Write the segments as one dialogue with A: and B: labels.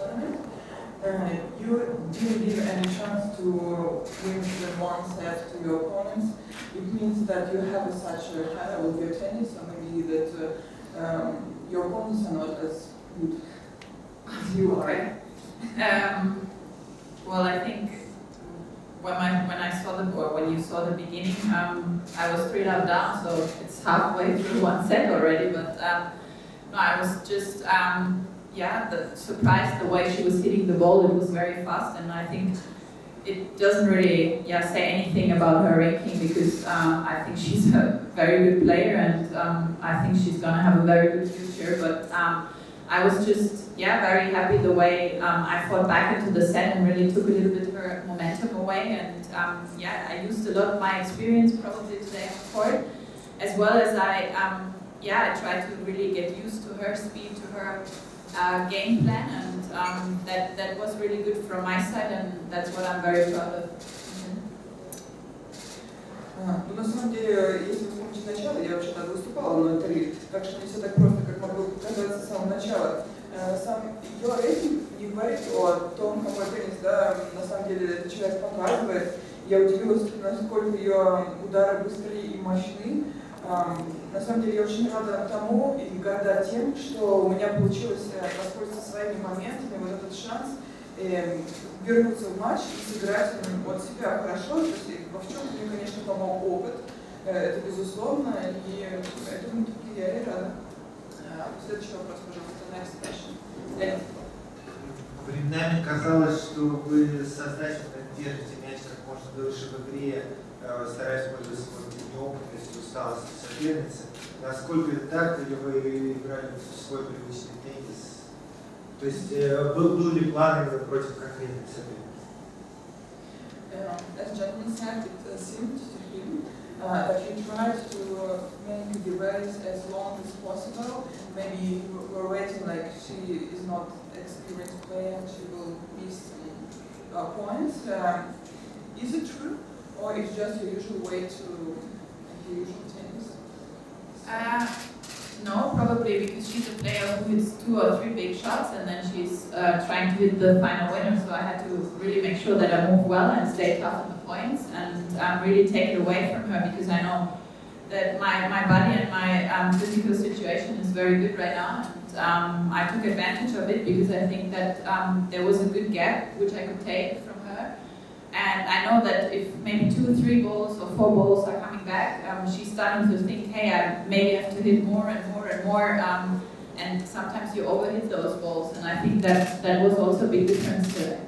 A: tournament. You didn't give any chance to win even one set to your opponents. It means that you have such a high level of your tennis, or maybe that your opponents are not as good as you are.
B: Okay. Well, I think when I saw when you saw the beginning, I was 3-love down, so it's halfway through one set already. But no, I was just surprised the way she was hitting the ball. It was very fast, and I think it doesn't really say anything about her ranking, because I think she's a very good player, and I think she's gonna have a very good future. But I was just very happy the way I fought back into the set and really took a little bit of her momentum away. And I used a lot of my experience probably today on court, as well as I tried to really get used to her speed, to her game plan, and that was really good from my side, and that's what I'm very proud of.
A: Ну, на самом деле, если вспомнить начало, я вообще тогда выступала на 3, так что не все так просто, как могло показаться с самого начала. Сам ее рейтинг не говорит о том, какой теннис, да, на самом деле этот человек показывает. Я удивилась, насколько ее удары быстрые и мощны. На самом деле я очень рада тому и горда тем, что у меня получилось воспользоваться своими моментами, вот этот шанс вернуться в матч и сыграть от себя хорошо. Во в чем мне, конечно, помог опыт, это безусловно, и этому я и рада. Следующий вопрос, пожалуйста, next question.
C: Временами казалось, что вы сознательно держите мяч как можно дольше в игре, стараясь пользоваться неопытностью, усталостью соперницы. Насколько это так, или вы играли в свой привычный теннис? То есть был ли план именно против конкретных соперников?
A: As gentleman said, it seemed to him that he tried to make the race as long as possible. Maybe you were waiting like she is not experienced player and she will miss some points. Is it true, or is just your usual way to the usual tennis?
B: No, probably because she's a player who hits 2 or 3 big shots, and then she's trying to hit the final winner. So I had to really make sure that I move well and stay tough on the points, and really take it away from her, because I know that my body and my physical situation is very good right now. And I took advantage of it, because I think that there was a good gap which I could take from her. And I know that if maybe 2 or 3 balls or 4 balls are coming back, she's starting to think, hey, I maybe have to hit more and more and more, and sometimes you overhit those balls, and I think that was also a big difference today.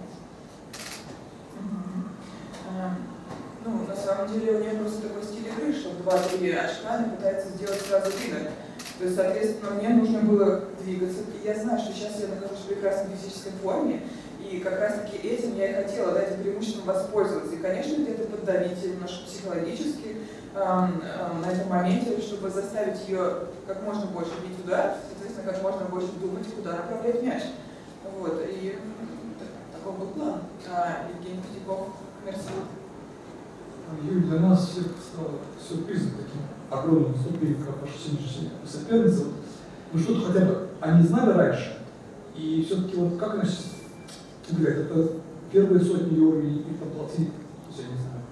A: Ну, на самом деле у нее просто такой стиль игры, что 2-3 очка она пытается сделать сразу видно. То есть, соответственно, мне нужно было двигаться. И я знаю, что сейчас я нахожусь в прекрасной физической форме, и как раз-таки этим я и хотела, да, этим преимуществом воспользоваться. И, конечно, где-то поддавить немножко психологически на этом моменте, чтобы заставить ее как можно больше бить удар, соответственно, как можно больше думать, куда направлять мяч. Вот, и такой был план. Евгений Пятяков, Коммерсант.
D: Юль, для нас всех стало сюрпризом таким огромным ступеньком, как ваша сегодняшняя соперница. Ну что-то хотя бы они знали раньше, и все-таки вот как она сейчас играет? Это первые сотни ее уровней и поплатить, я не знаю.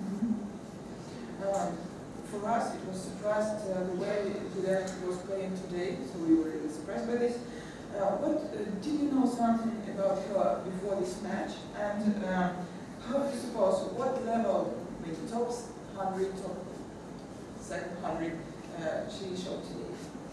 A: For us, it was surprised the way Juliana was playing today, so we were really surprised by this. But did you know something about her before this match? And how do you suppose, what level, maybe top 100, top second 100, she showed today?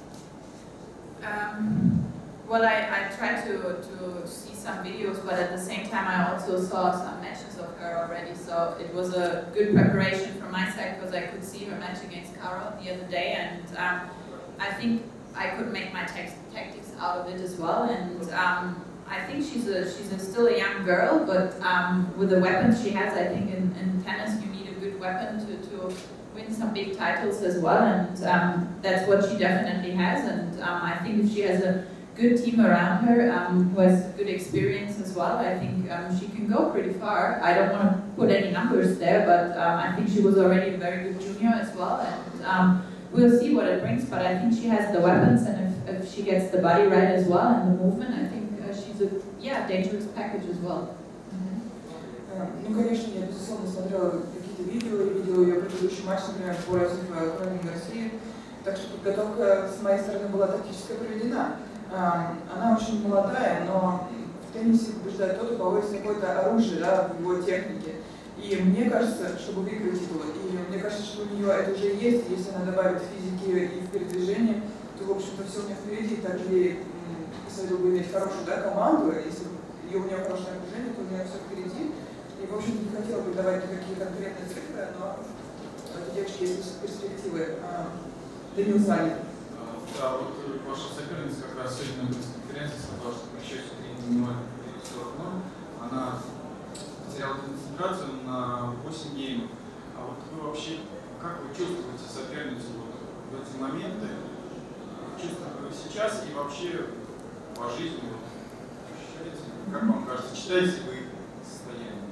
B: Well, I tried to see some videos, but at the same time I also saw some matches of her already, so it was a good preparation from my side, because I could see her match against Carol the other day, and I think I could make my tactics out of it as well. And I think she's still a young girl, but with the weapons she has, I think in tennis you need a good weapon to win some big titles as well, and that's what she definitely has. And I think if she has a good team around her who has good experience as well, I think she can go pretty far. I don't want to put any numbers there, but I think she was already a very good junior as well, and we'll see what it brings, but I think she has the weapons, and if she gets the body right as well and the movement, I think she she's a dangerous package as well.
A: Ну, конечно, я, безусловно, смотрела какие-то видео, и видела ее предыдущий матч, например, против Крони Гарсии. Так что подготовка с моей стороны была тактически проведена. Она очень молодая, но в теннисе побеждает тот, у кого есть какое-то оружие, да, в его технике. И мне кажется, чтобы выиграть титул, и мне кажется, что у нее это уже есть, если она добавит физики и в передвижении, то, в общем-то, все у нее впереди. Также ей советую бы иметь хорошую, да, команду, если у нее хорошее окружение, то у нее все впереди. И, в общем-то, не хотела бы давать никакие конкретные цифры, но у этой девочки есть перспективы. Данил Санин.
E: Да, вот ваша соперница как раз сегодня на пресс-конференции сказала, что при счете 3-0, она потеряла концентрацию на 8 геймов. А вот вы вообще, как вы чувствуете соперницу вот в эти моменты? Чувствуете вы сейчас и вообще по жизни ощущаете? Как вам кажется, читаете вы их состояние?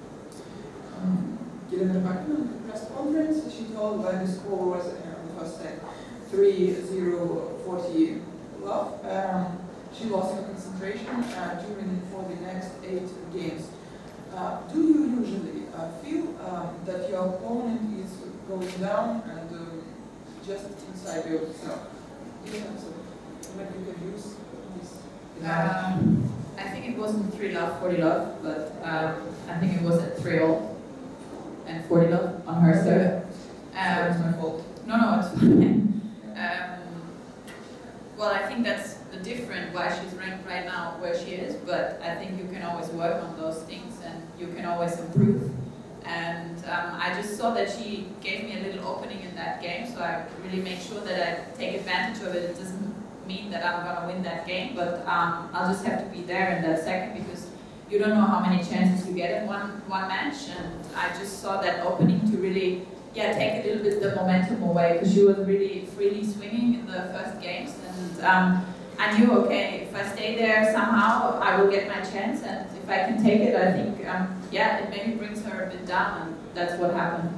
A: Елена Рыбакина at the press conference, she told that the score was on the first set 3-0-40 love. She lost her concentration for the next 8 games. Do you usually feel that your opponent is going down and just inside yourself? Do you have some, maybe you can use this?
B: I think it wasn't 3-love, 40-love, but I think it was at 3-all and 40-love on her serve.
A: It's my fault.
B: No, it's fine. Well, I think that's the difference why she's ranked right now where she is, but I think you can always work on those things and you can always improve. And I just saw that she gave me a little opening in that game, so I really make sure that I take advantage of it. It doesn't mean that I'm going to win that game, but I'll just have to be there in that second because you don't know how many chances you get in one match, and I just saw that opening to really take a little bit the momentum away because she was really freely swinging in the first games, and I knew, okay, if I stay there somehow, I will get my chance, and if I can take it, I think, it maybe brings her a bit down, and that's what happened.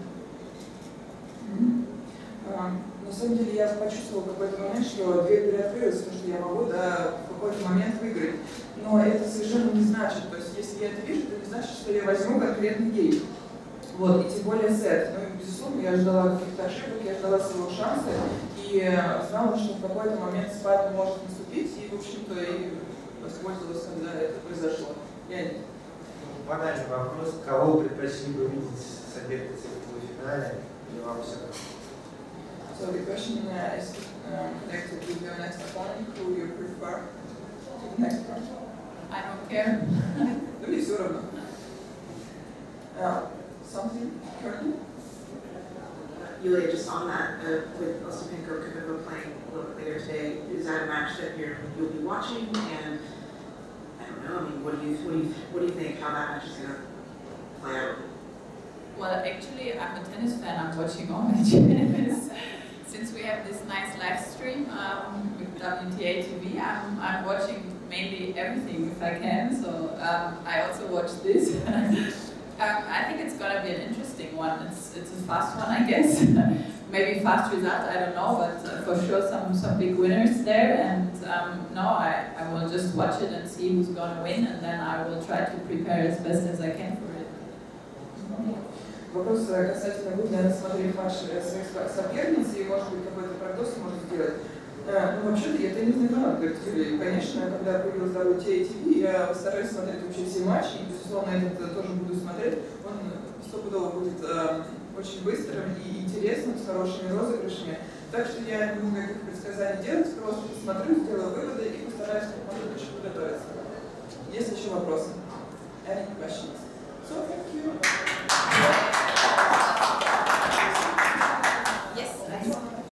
A: На самом деле я почувствовала в какой-то момент, что дверь приоткрылась, то, что я могу, да, в какой-то момент выиграть. Но это совершенно не значит, то есть если я это вижу, это не значит, что я возьму конкретный гейм. Вот, и тем более сет. Ну, безусловно, я ждала каких-то ошибок, я ждала своего шанса, и знала, что в какой-то момент спад может наступить, и, в общем-то, и воспользовалась, когда это произошло. Леонид.
C: Банальный вопрос. Кого вы предпочли бы видеть соперницей в полуфинале? Или вам все равно?
A: So the question is connected with your next opponent, who you prefer to the next round.
B: I don't care.
A: Ну, мне все равно. Something, Courtney?
F: Yulia, just on that, with Ostapenko Kvitova playing a little bit later today, is that a match that you'll be watching? And I don't know. I mean, what do you think how that match is going to play out?
B: Well, actually, I'm a tennis fan. I'm watching all matches. Since we have this nice live stream with WTA TV, I'm watching mainly everything if I can. So I also watch this. I think it's gonna be an interesting one. It's a fast one, I guess. Maybe fast result, I don't know, but for sure some big winners there. And I will just watch it and see who's gonna win, and then I will try to prepare as best as I can for it.
A: Вопрос касательно, вы, наверное, смотрели матч своих соперниц, и, может быть, какой-то прогноз можно сделать. Ну, вообще-то, я теннисный фанат, говорит Юлия. И, конечно, когда появилась WTA я постараюсь смотреть вообще все матчи, и, безусловно, этот тоже буду смотреть. Он стопудово будет очень быстрым и интересным, с хорошими розыгрышами. Так что я не буду никаких предсказаний делать, просто посмотрю, сделаю выводы и постараюсь как можно лучше подготовиться. Есть еще вопросы? Any questions? So, thank you.